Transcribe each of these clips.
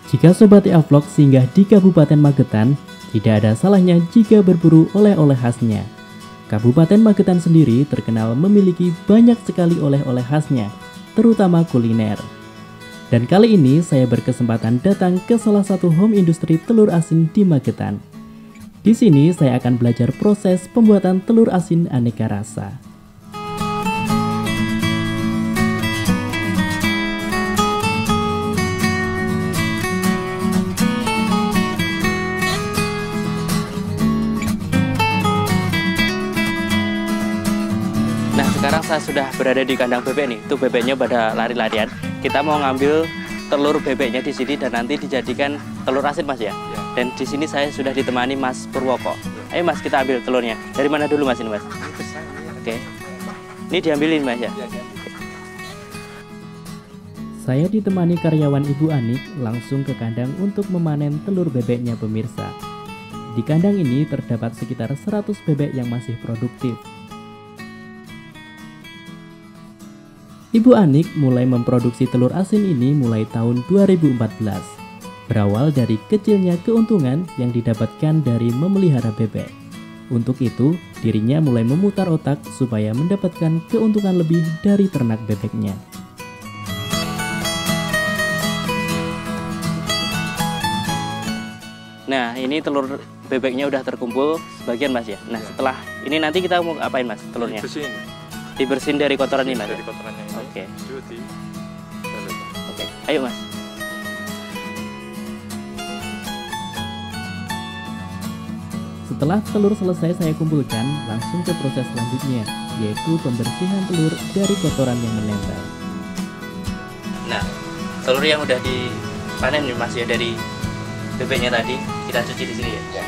Jika Sobat TA Vlog singgah di Kabupaten Magetan, tidak ada salahnya jika berburu oleh-oleh khasnya. Kabupaten Magetan sendiri terkenal memiliki banyak sekali oleh-oleh khasnya, terutama kuliner. Dan kali ini saya berkesempatan datang ke salah satu home industri telur asin di Magetan. Di sini saya akan belajar proses pembuatan telur asin aneka rasa. Nah, sekarang saya sudah berada di kandang bebek nih. Tuh bebeknya pada lari-larian. Kita mau ngambil telur bebeknya di sini dan nanti dijadikan telur asin, Mas ya. Dan di sini saya sudah ditemani Mas Purwoko. Ayo Mas, kita ambil telurnya. Dari mana dulu Mas ini, Mas? Oke. Ini diambilin, Mas ya. Saya ditemani karyawan Ibu Anik langsung ke kandang untuk memanen telur bebeknya, pemirsa. Di kandang ini terdapat sekitar 100 bebek yang masih produktif. Ibu Anik mulai memproduksi telur asin ini mulai tahun 2014. Berawal dari kecilnya keuntungan yang didapatkan dari memelihara bebek. Untuk itu, dirinya mulai memutar otak supaya mendapatkan keuntungan lebih dari ternak bebeknya. Nah, ini telur bebeknya udah terkumpul sebagian, Mas ya. Nah, setelah ini nanti kita mau apain, Mas, telurnya? Dibersihin dari kotoran ini, Mas. Dari kotorannya ini. Oke. Cuci. Oke. Ayo, Mas. Setelah telur selesai saya kumpulkan, langsung ke proses selanjutnya, yaitu pembersihan telur dari kotoran yang menempel. Nah, telur yang udah dipanen nih, Mas ya, dari bebeknya tadi, kita cuci di sini ya.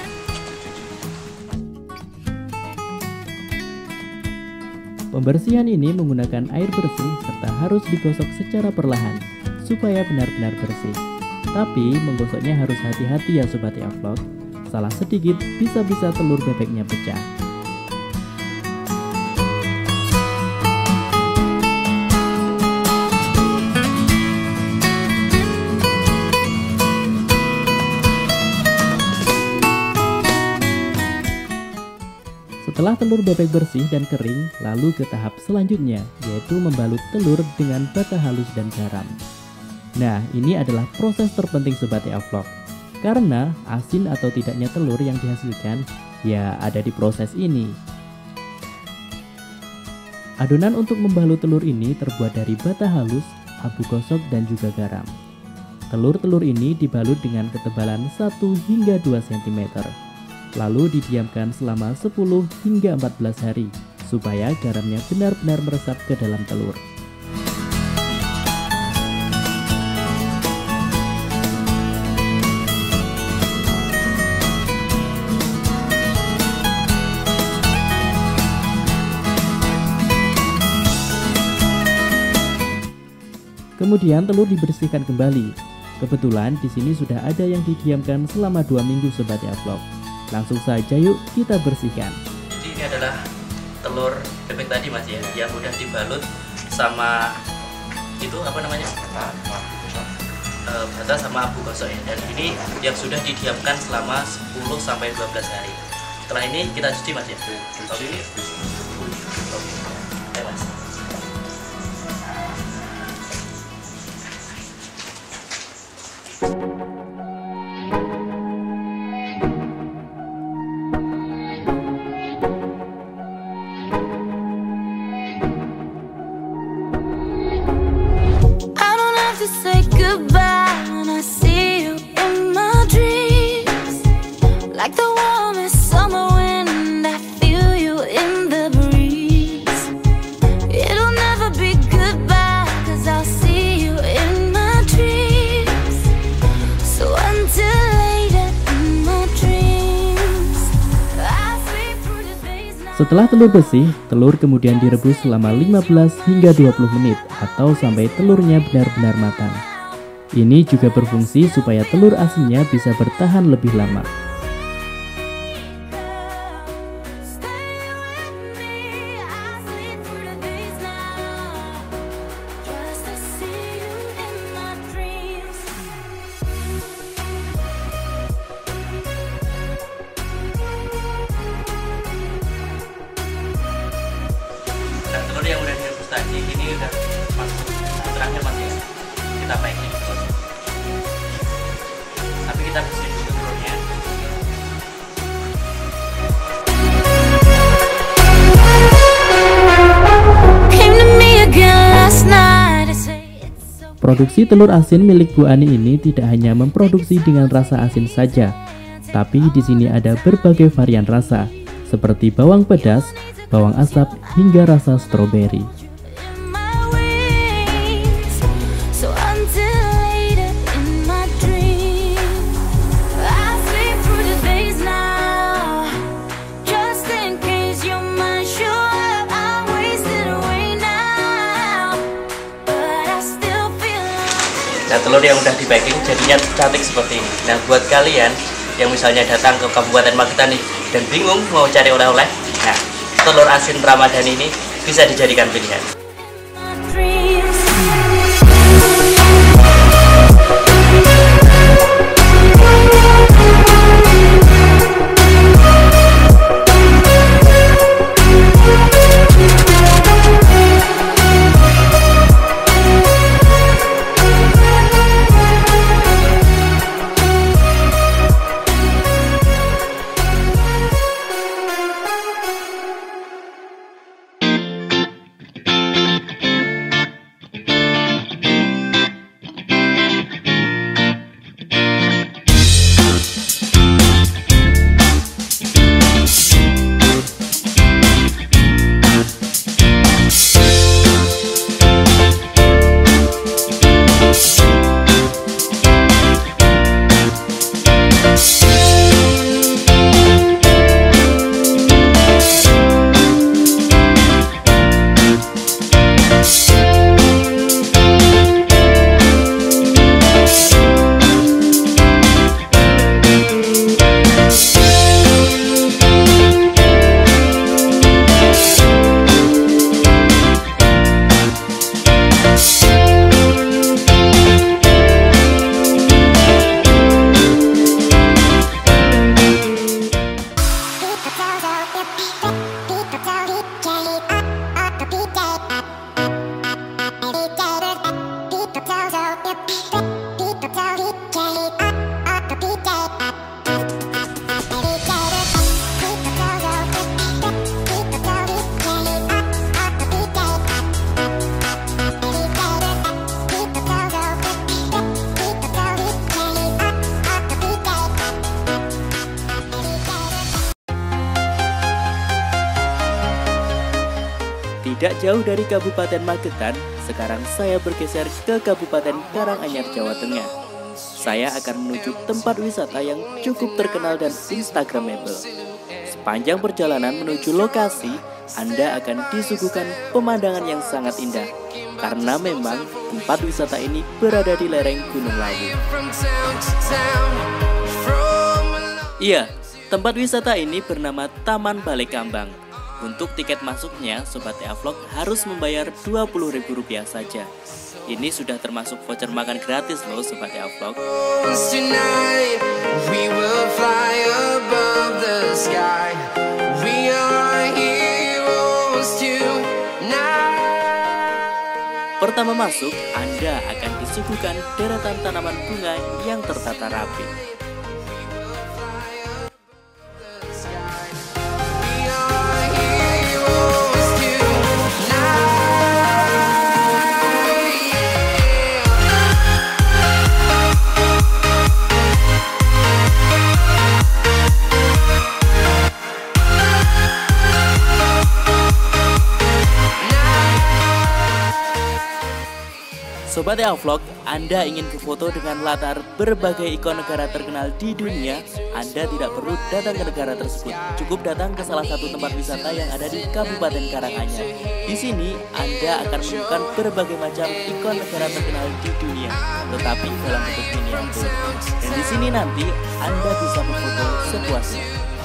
Pembersihan ini menggunakan air bersih serta harus digosok secara perlahan supaya benar-benar bersih. Tapi menggosoknya harus hati-hati ya Sobat TA Vlog. Salah sedikit bisa-bisa telur bebeknya pecah. Setelah telur bebek bersih dan kering, lalu ke tahap selanjutnya, yaitu membalut telur dengan bata halus dan garam. Nah, ini adalah proses terpenting Sobat TA Vlog. Karena asin atau tidaknya telur yang dihasilkan, ya ada di proses ini. Adonan untuk membalut telur ini terbuat dari bata halus, abu gosok, dan juga garam. Telur-telur ini dibalut dengan ketebalan 1 hingga 2 cm. Lalu didiamkan selama 10 hingga 14 hari supaya garamnya benar-benar meresap ke dalam telur. Kemudian telur dibersihkan kembali. Kebetulan di sini sudah ada yang didiamkan selama 2 minggu Sobat TA Vlog. Langsung saja yuk kita bersihkan. Jadi ini adalah telur bebek tadi, Mas ya, yang udah dibalut sama itu apa namanya? Bata sama abu gosok ya. Dan ini yang sudah didiamkan selama 10 sampai 12 hari. Setelah ini kita cuci, Mas ya. Oke. Oke, Mas. Say goodbye when I see you in my dreams. Like the warmest summer wind, I feel you in the breeze. It'll never be goodbye, 'cause I'll see you in my dreams. So until later in my dreams, I sleep through the days now. Setelah telur bersih, telur kemudian direbus selama 15 hingga 20 menit atau sampai telurnya benar-benar matang. Ini juga berfungsi supaya telur asinnya bisa bertahan lebih lama. Just to see you in my dreams. ini udah masuk terakhir Mas ya. Kita packing terus. Tapi kita bersihin dulu telurnya. Produksi telur asin milik Bu Ani ini tidak hanya memproduksi dengan rasa asin saja, tapi di sini ada berbagai varian rasa, seperti bawang pedas, bawang asap, hingga rasa stroberi. Nah, telur yang udah di packing jadinya cantik seperti ini. Nah, buat kalian yang misalnya datang ke Kabupaten Magetan nih dan bingung mau cari oleh-oleh, nah, telur asin Ramadan ini bisa dijadikan pilihan. Tidak jauh dari Kabupaten Magetan, sekarang saya bergeser ke Kabupaten Karanganyar, Jawa Tengah. Saya akan menuju tempat wisata yang cukup terkenal dan instagramable. Sepanjang perjalanan menuju lokasi, Anda akan disuguhkan pemandangan yang sangat indah, karena memang tempat wisata ini berada di lereng Gunung Lawu. Iya, tempat wisata ini bernama Taman Balai Kambang. Untuk tiket masuknya, Sobat TA Vlog harus membayar Rp20.000 saja. Ini sudah termasuk voucher makan gratis loh Sobat TA Vlog. Pertama masuk, Anda akan disuguhkan deretan tanaman bunga yang tertata rapi. Sobat TA Vlog, Anda ingin berfoto dengan latar berbagai ikon negara terkenal di dunia? Anda tidak perlu datang ke negara tersebut, cukup datang ke salah satu tempat wisata yang ada di Kabupaten Karanganyar. Di sini Anda akan menemukan berbagai macam ikon negara terkenal di dunia, tetapi dalam bentuk miniatur. Dan di sini nanti Anda bisa berfoto sepuasnya.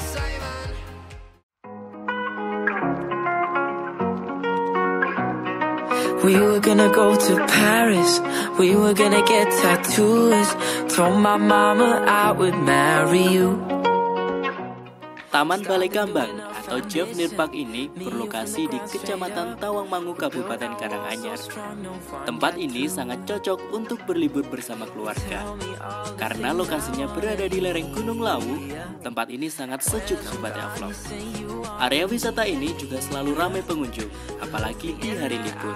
We were gonna go to Paris, we were gonna get tattoos. Told my mama I would marry you. Taman Balai Kambang atau Jovnir Park ini berlokasi di Kecamatan Tawangmangu, Kabupaten Karanganyar. Tempat ini sangat cocok untuk berlibur bersama keluarga. Karena lokasinya berada di lereng Gunung Lawu, tempat ini sangat sejuk Sobat Avlog. Area wisata ini juga selalu ramai pengunjung, apalagi di hari libur.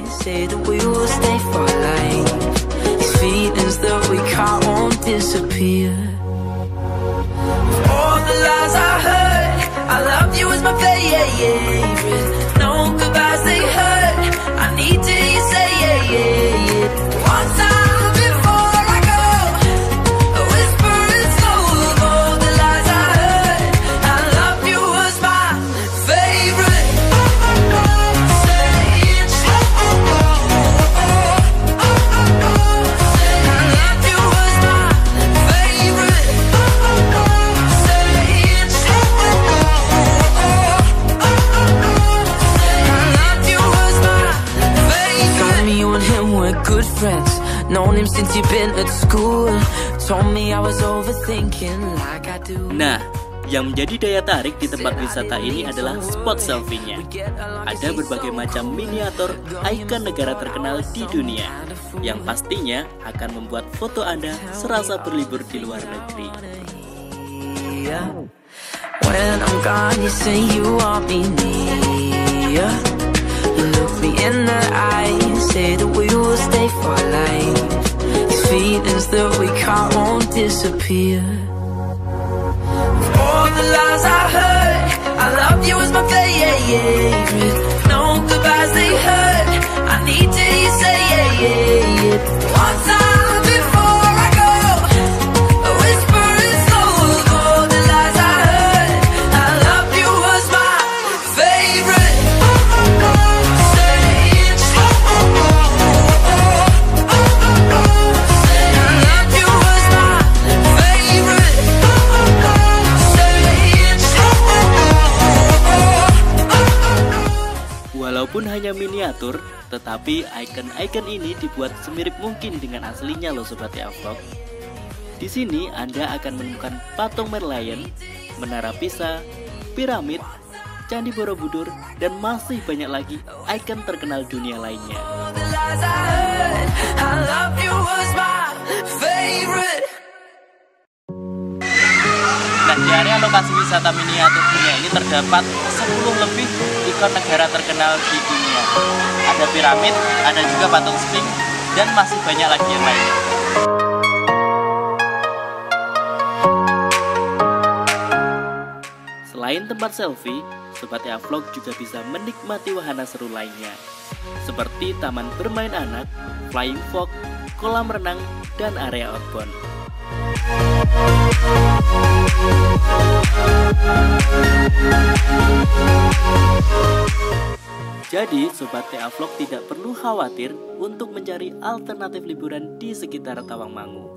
I love you is my favorite. No goodbyes, they hurt. I need to hear you say it. One time before I go, a whisper is gold. All the lies I heard. I love you was my favorite. Say it. I love you was my favorite. Say it. Good friends, known him since you've been at school. Told me I was overthinking like I do. Nah, yang menjadi daya tarik di tempat wisata ini adalah spot selfie-nya. Ada berbagai macam miniatur ikon negara terkenal di dunia, yang pastinya akan membuat foto Anda serasa berlibur di luar negeri. When I'm gone, you say you want me near. You look me in the eye, say that we will stay for life. These feelings that we caught won't disappear. All the lies I heard, I love you is my favorite. No goodbyes, they hurt. I need to hear you say it. One time before I go, a whisper is gold. All the lies I heard, I love you was my favorite. Walaupun hanya miniatur, tetapi ikon-ikon ini dibuat semirip mungkin dengan aslinya loh Sobat Avlog. Di sini Anda akan menemukan patung Merlion, Menara Pisa, piramid, Candi Borobudur, dan masih banyak lagi ikon terkenal dunia lainnya. Nah, di area lokasi wisata miniatur dunia ini terdapat 10 lebih ikon negara terkenal di dunia. Ada piramid, ada juga patung Sphinx, dan masih banyak lagi yang lainnya. Selain tempat selfie, Sobat Avlog juga bisa menikmati wahana seru lainnya, seperti taman bermain anak, flying fox, kolam renang, dan area outbound. Jadi, Sobat Avlog tidak perlu khawatir untuk mencari alternatif liburan di sekitar Tawangmangu.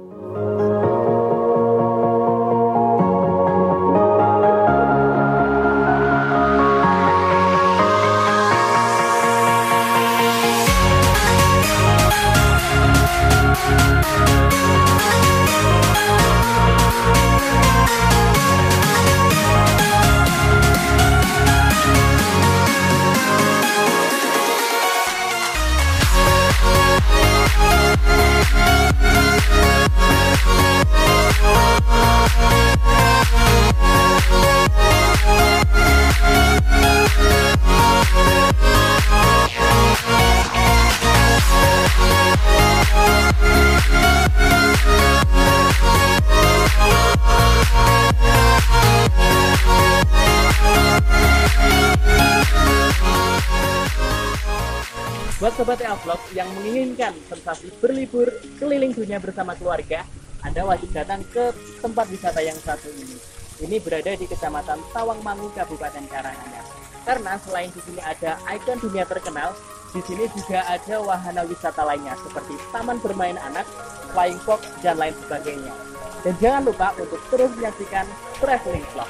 Buat Sobat Avlog yang menginginkan sensasi berlibur keliling dunia bersama keluarga, Anda wajib datang ke tempat wisata yang satu ini. Ini berada di Kecamatan Tawangmangu, Kabupaten Karanganyar. Karena selain di sini ada ikon dunia terkenal, di sini juga ada wahana wisata lainnya seperti taman bermain anak, flying fox, dan lain sebagainya. Dan jangan lupa untuk terus menyaksikan Traveling Vlog.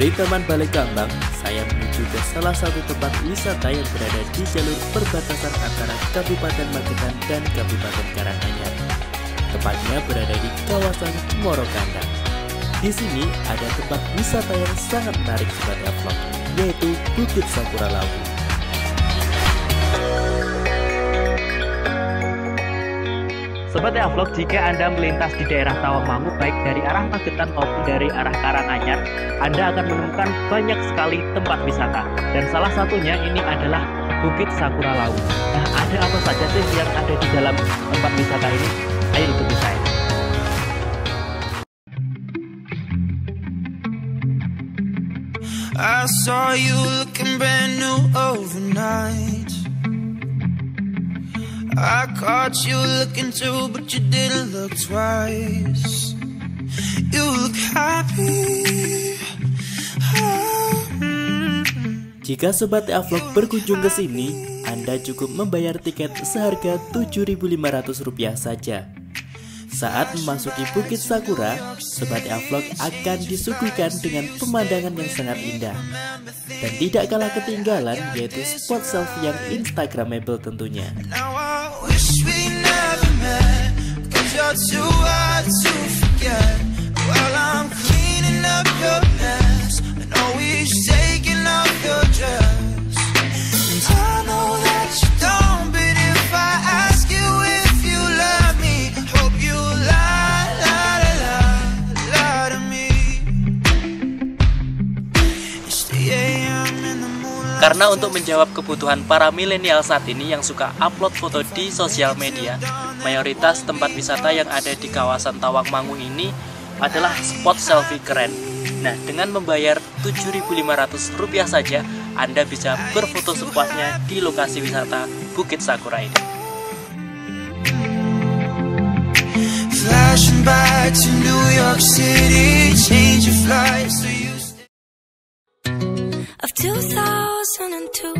Dari Taman Balai Kambang, saya menuju ke salah satu tempat wisata yang berada di jalur perbatasan antara Kabupaten Magetan dan Kabupaten Karanganyar. Tepatnya berada di kawasan Morokandang. Di sini ada tempat wisata yang sangat menarik Sobat Vlog, yaitu Bukit Sakura Lawu. Sobat Vlog, jika Anda melintas di daerah Tawangmangu baik dari arah Magetan maupun dari arah Karanganyar, Anda akan menemukan banyak sekali tempat wisata. Dan salah satunya ini adalah Bukit Sakura Lawu. Nah, ada apa saja sih yang ada di dalam tempat wisata ini? Ayo ikuti saya. I saw you looking brand new overnight. I caught you looking too, but you didn't look twice. You look happy. Jika Sobat Vlog berkunjung ke sini, Anda cukup membayar tiket seharga Rp7.500 saja. Saat memasuki Bukit Sakura, Sobat Vlog akan disuguhkan dengan pemandangan yang sangat indah. Dan tidak kalah ketinggalan yaitu spot selfie yang instagramable tentunya. Wish we never met, 'cause you're too hard to forget. While I'm cleaning up your mess, and always taking off your dress. And I know that you don't, but if I ask you if you love me, hope you lie, lie, lie, lie to me. It's the AM in the moonlight. Karena untuk menjawab kebutuhan para milenial saat ini yang suka upload foto di sosial media, mayoritas tempat wisata yang ada di kawasan Tawangmangu ini adalah spot selfie keren. Nah, dengan membayar Rp7.500 saja, Anda bisa berfoto sepuasnya di lokasi wisata Bukit Sakura ini. Flashing back to New York City, change your flight so you Of 2002,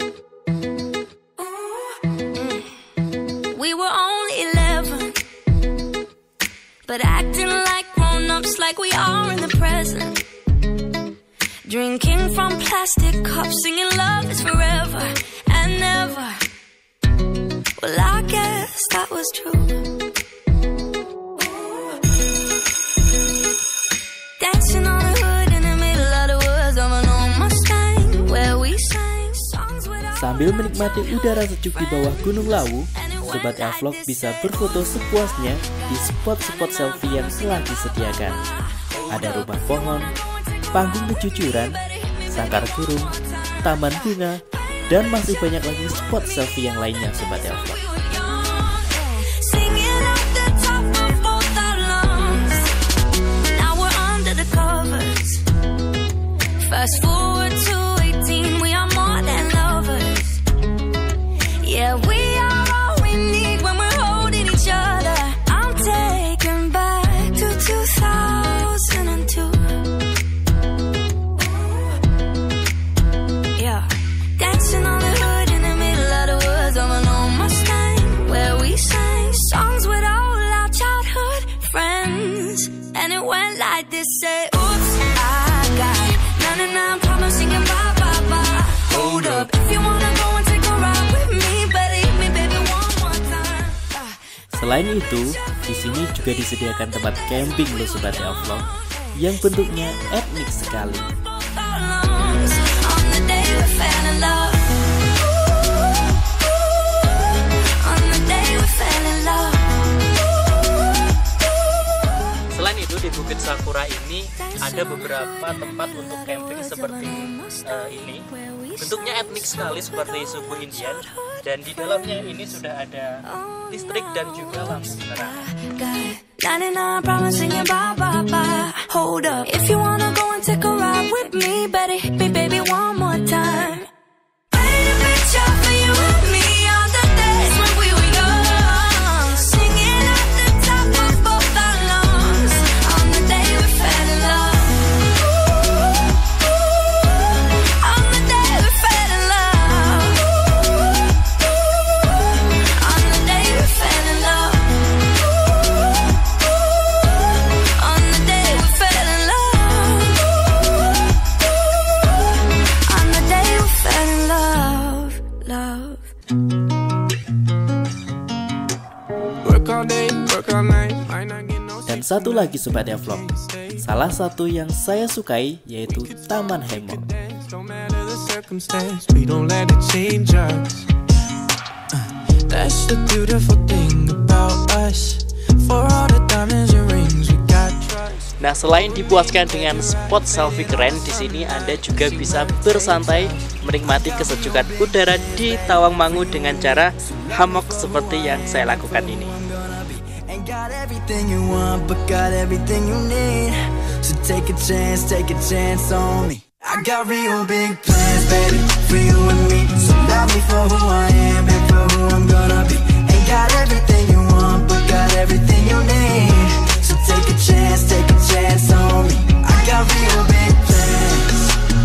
we were only 11, but acting like grown-ups, like we are in the present. Drinking from plastic cups, singing love is forever and never. Well, I guess that was true. Dancing on the hood in the middle of the woods of an old Mustang, where we sang songs without. Sambil menikmati udara sejuk di bawah Gunung Lawu, Sobat Vlog bisa berfoto sepuasnya di spot-spot selfie yang telah disediakan. Ada rumah pohon, panggung kejujuran, sangkar burung, taman bunga, dan masih banyak lagi spot selfie yang lainnya Sobat Vlog. Singing at the top of both our lungs. Now we're under the covers. Fast forward to 18, we are more than lovers. Yeah, we are all we need when we're holding each other. I'm taken back to 2002. Yeah, dancing on the hood in the middle of the woods of an old Mustang, where we sang songs with all our childhood friends. And it went like this, say, oops, I got 99 problems singing bye, bye, bye. Hold up, if you wanna go and take a ride with me, better hit me, baby, one more time. Selain itu, di sini juga disediakan tempat camping loh Sobat Vlog, yang bentuknya etnik sekali. Both our lungs, on the day we fell in love. On the day we fell in love. Selain itu, di Bukit Sakura ini ada beberapa tempat untuk camping seperti ini. Bentuknya etnik sekali seperti suku Indian, dan di dalamnya ini sudah ada listrik dan juga lampu penerangan. Got 99 problems singing bye, bye, bye. Hold up, if you wanna go and take a ride with me, better hit me, baby, one more time. Paint a picture for you and me on the days when we were young, singing at the top of both our lungs, on the day we fell in love. On the day we fell in love. On the day we fell in love. On the day we fell in love. Dan satu lagi Sobat Ya Vlog, salah satu yang saya sukai yaitu Taman Hemol. That's the beautiful thing about us. For all the diamonds and rings we got trust. Nah, selain dipuaskan dengan spot selfie keren, di sini Anda juga bisa bersantai menikmati kesejukan udara di Tawangmangu dengan cara hammock seperti yang saya lakukan ini. Ain't got everything you want, but got everything you need. So take a chance on me. I got real big plans, baby, for you and me. So love me for who I am and for who I'm gonna be. Ain't got everything you want, but got everything you need. So take a chance on me. I got real big plans.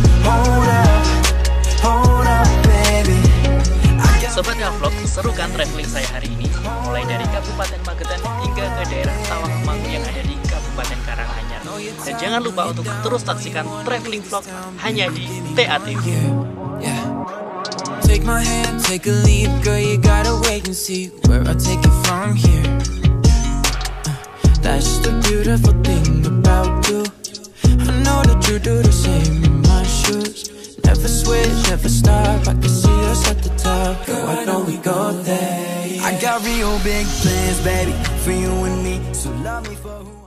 Hold up, baby. Sobat Ya Vlog, seru kan traveling saya hari ini? Mulai dari Kabupaten Magetan hingga ke daerah Tawangmangu yang ada di Kabupaten Karanganyar. Dan jangan lupa untuk terus saksikan traveling vlog hanya di TATV. Take my hand, take a leap, girl, you gotta wait and see where I take it from here. That's the beautiful thing about you. I know that you do the same in my shoes. Never switch, never stop, I can see us at the top. Girl, I know we go there. I got real big plans, baby, for you and me. So love me for who